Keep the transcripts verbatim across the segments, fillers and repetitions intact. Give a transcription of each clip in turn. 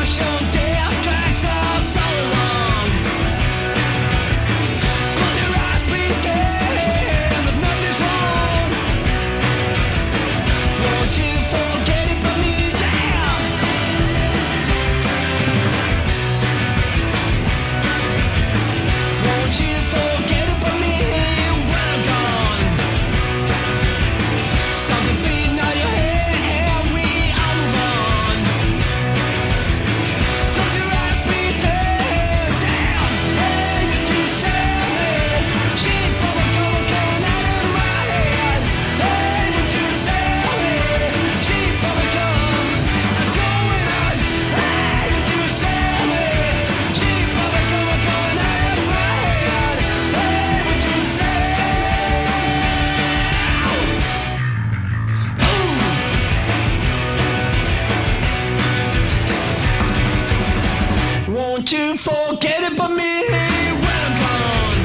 Won't you forget about me when I'm gone?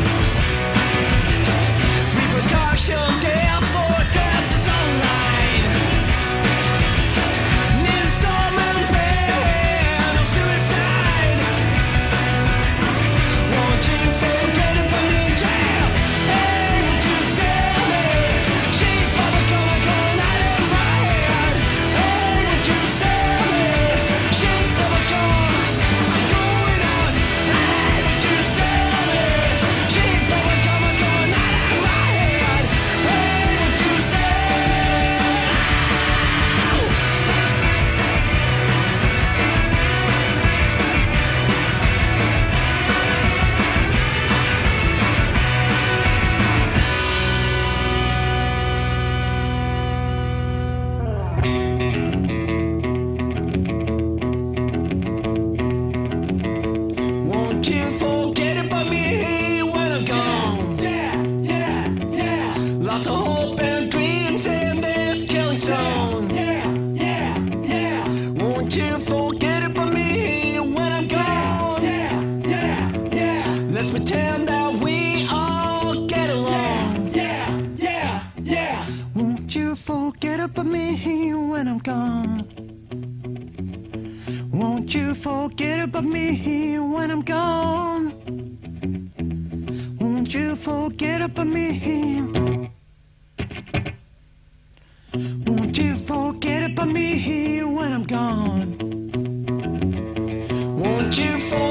Reproduction, death, forces is online. Installment plan of suicide. Won't you forget about me, yeah? Hey, won't you sell me? Sheep of a comical night in my head. Hey, won't you sell me? Sheep of a comical. Won't you forget about me when I'm gone? Yeah, yeah, yeah. Lots of hope and dreams in this killing zone. Yeah, yeah, yeah. Won't you forget about me when I'm gone? Yeah, yeah, yeah. Let's pretend that we all get along. Yeah, yeah, yeah. Won't you forget about me when I'm gone? Won't you forget about me when I'm gone? Won't you forget about me? Won't you forget about me when I'm gone? Won't you forget